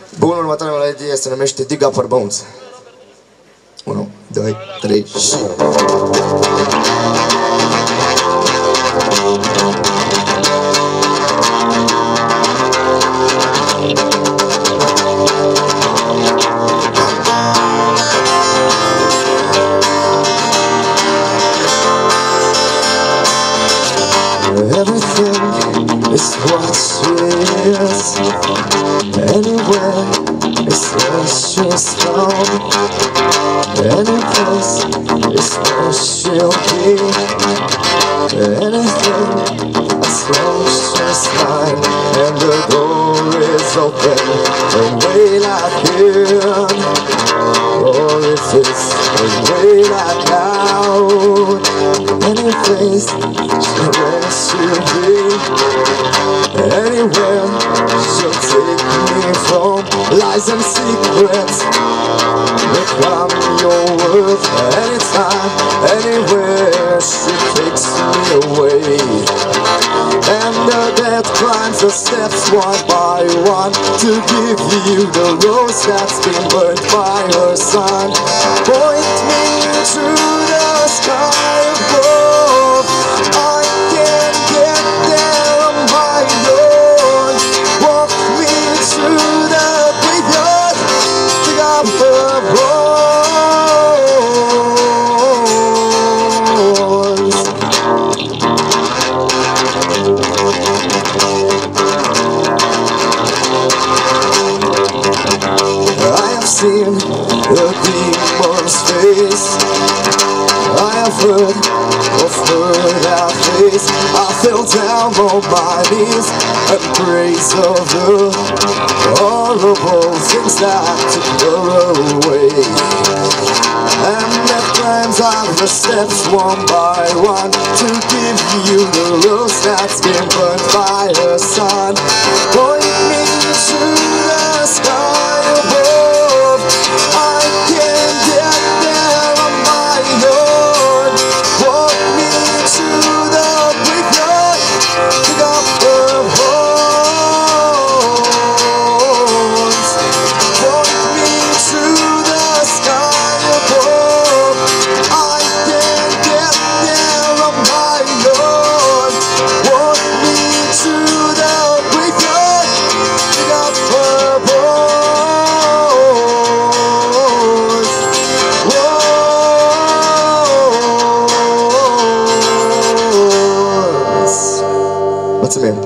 Bun, următoarea melodie se numește Dig Upper Bones. 1, 2, 3 și... Everything is what she is. Anywhere is where she's found. Any place is where she'll be. Anything as long as she's mine. And the door is open and way like in. Or if it's a way like out. Any place where she'll be. Anywhere she'll take me from. Lies and secrets become your world. Anytime, anywhere she takes me away. And the dead climbs the steps one by one to give you the rose that's been burned by her sun. Point me to the sky above. I can't get there on my own. Walk me to the graveyard. Dig up her bones. I have seen the demon's face. I have heard of her face. I fell down on my knees and praise of the horrible things that took her away. And that climbs out the steps one by one to give you the rose that's been burned by her sun. Point me to the sky above. I can't get there on my own. Walk me to the graveyard. Dig up her bones. Point me to the sky above. I can't get there on my own. Walk me to the graveyard. Dig up her bones. Mulțumim!